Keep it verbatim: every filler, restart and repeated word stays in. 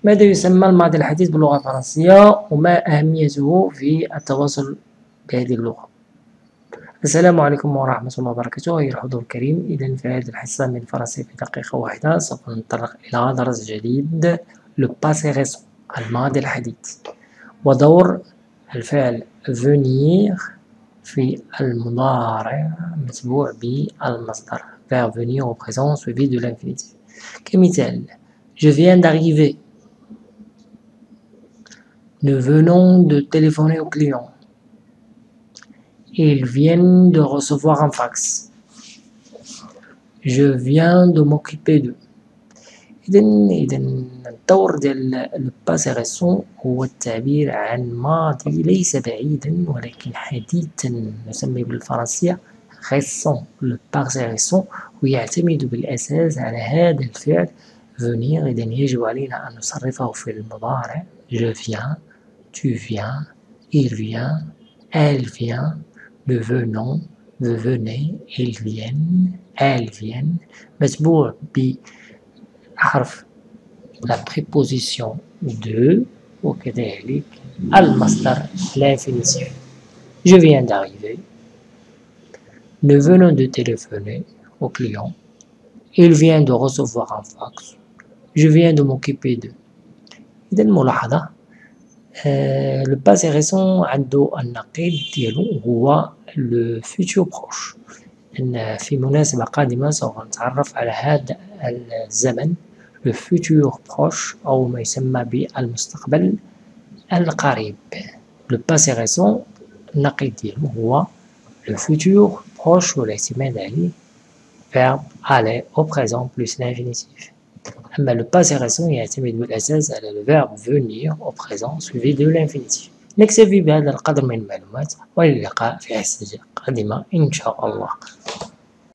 ماذا يسمى الماضي الحديث باللغة الفرنسية وما أهميته في التواصل بهذه اللغة؟ السلام عليكم ورحمة الله وبركاته. أيها الحضور الكريم، إذا في هذه الحصة من الفرنسية في دقيقة واحدة سوف نتطرق إلى درس جديد، لو باسي ريسون، الماضي الحديث، ودور الفعل venir في المضارع متبوع بالمصدر verbe venir au présent suivi de l'infinitif. كمثال: je viens d'arriver. Nous venons de téléphoner au client. Ils viennent de recevoir un fax. Je viens de m'occuper d'eux. إذا إذا الدور ديال الباسي ريسون هو التعبير عن ماضي ليس بعيدا ولكن حديثا، نسميه بالفرنسية ريسون، لو باسي ريسون، ويعتمد بالأساس على هذا الفعل venir. إذا يجب علينا أن نصرفه في المضارع: je viens, tu viens, il vient, elle vient, nous venons, vous venez, ils viennent, elles viennent، متبوع بحرف la préposition de وكذلك المصدر l'infinitif. Je viens d'arriver. Nous venons de téléphoner au client. Il vient de recevoir un fax. Je viens de m'occuper d'eux. إذا الملاحظة لو باسي ريسون عنده النقيض ديالو هو لو فيتور بروش. إن في مناسبة قادمة سوف نتعرف على هذا الزمن لو فيتور بروش أو ما يسمى بالمستقبل القريب. لو باسي ريسون النقيض ديالو هو لو فيتور بروش والاعتماد عليه verbe aller au présent plus l'infinitif. أما le passé récent يعتمد بالأساس على le verbe venir au présent suivi de l'infinitif. نكتفي بهذا القدر من المعلومات، والى اللقاء في حصة قادمة إن شاء الله.